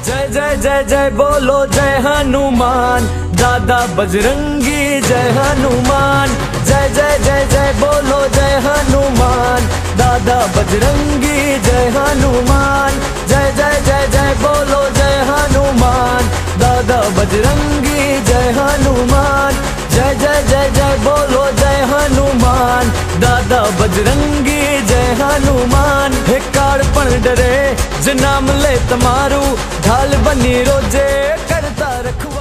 जय जय जय जय बोलो जय हनुमान, दादा बजरंगी जय हनुमान। जय जय जय जय बोलो जय हनुमान, दादा बजरंगी जय हनुमान। जय जय जय जय बोलो जय हनुमान, दादा बजरंगी जय हनुमान। जय जय जय जय बोलो जय हनुमान, दादा बजरंगी जय हनुमान। हे काड़पण डरे जे नाम ले तमारू, ढाल बनी रोजे करता रखू।